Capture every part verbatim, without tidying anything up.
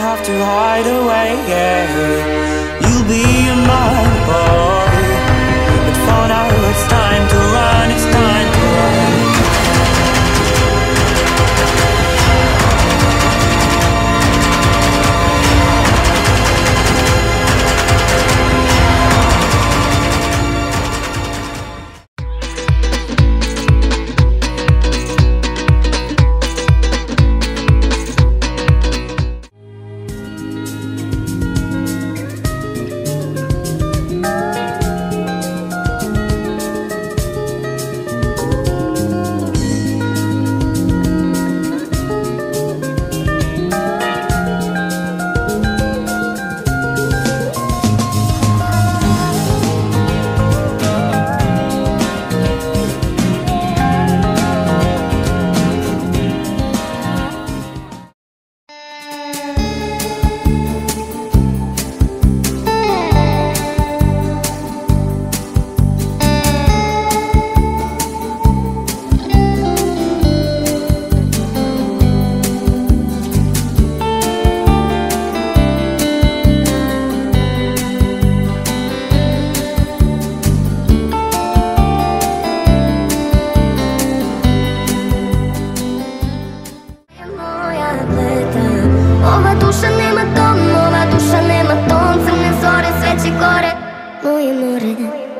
have to hide away, yeah. You'll be my boy, but for now it's time to run, it's time to run. Ova duša nema dom, ova duša nema ton, crne zore sve će gore, moje more.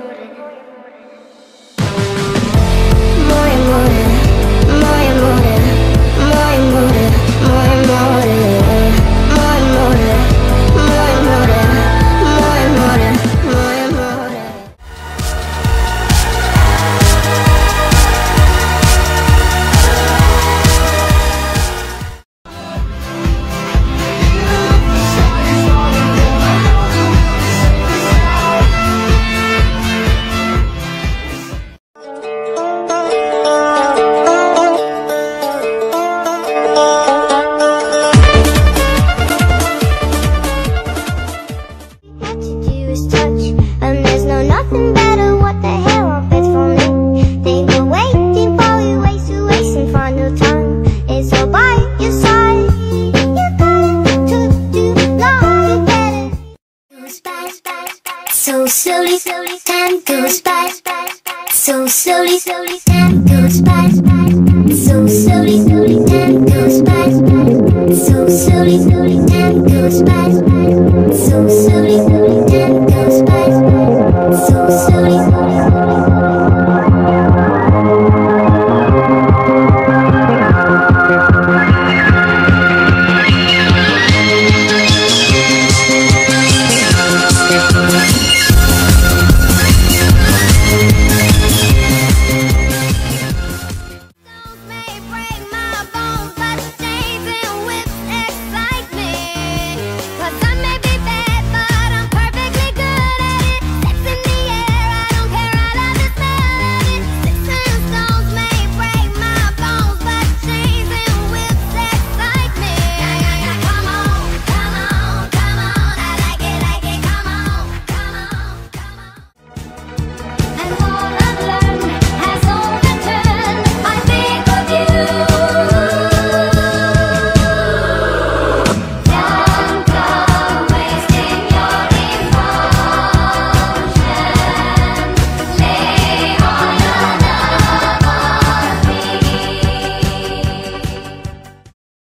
Moje more, moje more, moje more, moje more, moje more, moje more, moje more, moje more. Nothing better, what the hell, I'll bet for me. They were waiting for you, waste to waste and find no time. It's all by your side. You got to do long better. Goes by, so slowly, slowly, time goes by. So slowly, slowly, time goes by. So slowly, slowly, time goes by. So slowly, slowly, time goes by. So slowly, slowly.